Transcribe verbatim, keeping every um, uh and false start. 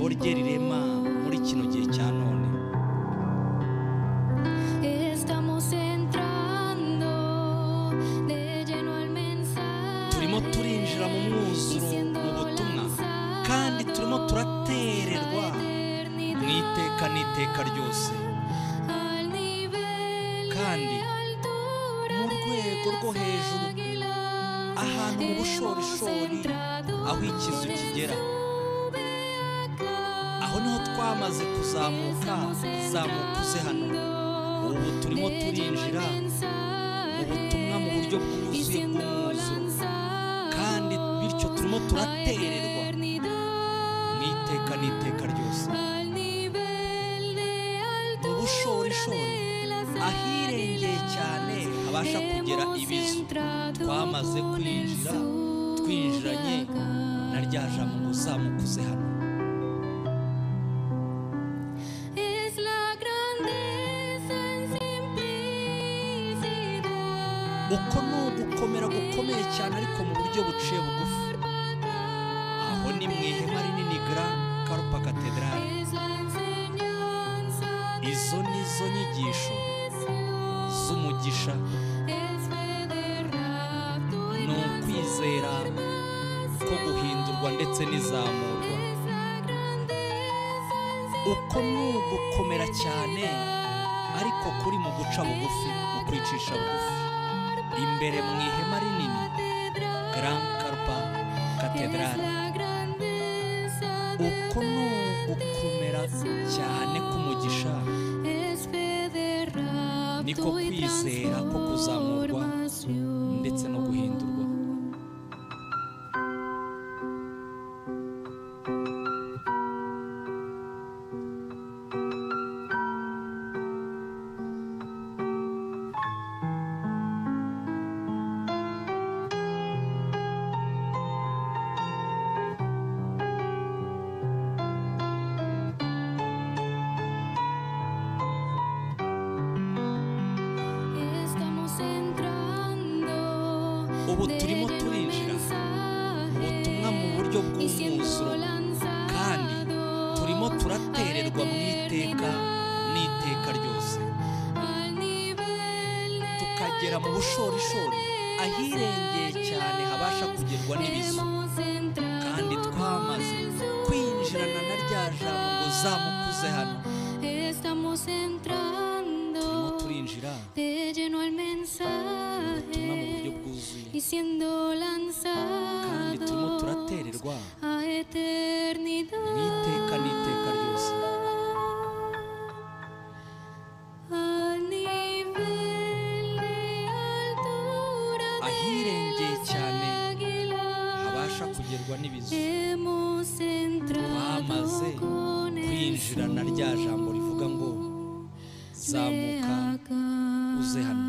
ijambo rye rirema muri kino gihe cya none. Turimo turinjira mu mwuzuro mu butumwa kandi turimo turatererwa mu iteka n'iteka ryose, kandi mu rwego rwo hejuru, ahantu mu bushorishori aho ikizu kigera, aho niho twamaze kuzamuka. Zamuka uze hano. Ubu turimo turinjira mu butumwa mu buryo bwuzuye bw'umwuzuro, kandi bityo turimo turatererwa mu iteka n'iteka ryose, mu bushorishori ahirengeye cyane habasha kugera ibizu. Twamaze kwinjira, twinjiranye na rya jambo ngo uzamuka uze hano. Uko ni ugukomera gukomeye cyane ariko mu buryo buciye bugufi. Aho ni mu ihema rinini Grand Carpa Cathedral. Izo ni zo nyigisho z'umugisha, ni ukwizera ko guhindurwa ndetse n'izamurwa. Uko ni ugukomera cyane ariko kuri mu guca bugufi, mu kwicisha bugufi imbere mu ihema rinini Grand Carpa Cathedral. Uko ni ugukomera cyane k'umugisha, niko kwizera ko kuzamurwa ndetse no guhindurwa. Ubu turimo turinjira ubutumwa mu buryo bw'umwuzuro, kandi turimo turatererwa mu iteka n'iteka ryose, tukagera mu bushorishori ahirengeye cyane habasha kugerwa n'ibizu, kandi twamaze kwinjirana na rya jambo ngo zamuka uze hano. Turimo turinjira ubutumwa mu buryo bwuzuye, kandi turimo turatererwa mu iteka n'iteka ryose. Ahirengeye cyane habasha kugerwa n'ibizu, twamaze kwinjira na rya jambo rivuga ngo zamuka uze hano.